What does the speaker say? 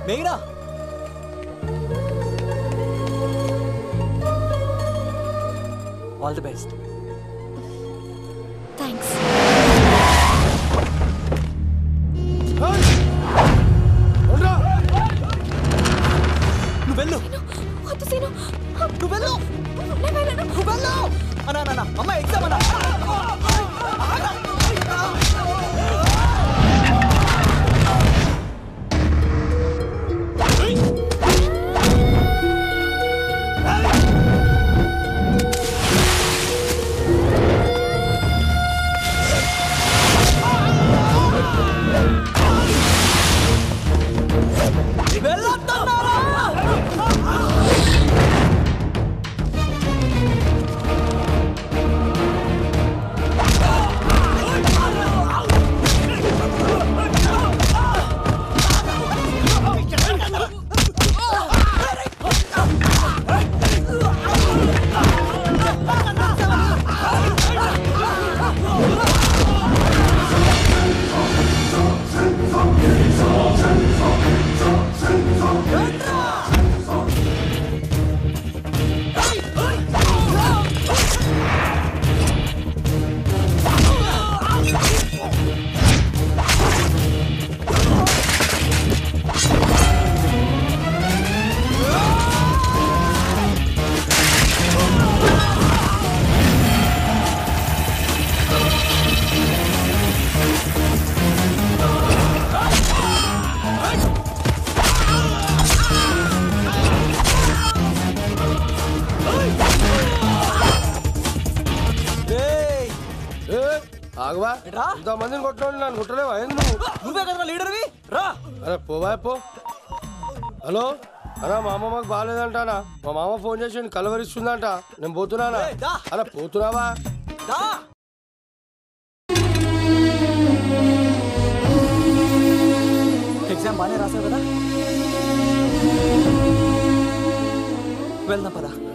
వేయరా. All the best. Thanks. నువ్వు వెళ్ళు. వద్దు సీను. నువ్వు వెళ్ళు. నేను వెళ్ళను. నువ్వు వెళ్ళు. అన్నా అమ్మ ఎగ్జామ్ అన్నా. ఆగవా ఇంతమందిని కొట్టినోడు నన్ను కొట్టలేవా? నువ్వు నువ్వే కదా లీడర్వి. రా. అరే పోవా పో. హలో అన్నా మా అమ్మమ్మకి బాగాలేదంటానా? మా మామ ఫోన్ చేసి కలవరిస్తుందంట. నేను పోతున్నానా? అలా పోతున్నావా? ఎగ్జామ్ బాగానే రాసావు కదా, వెళ్దాం పదా.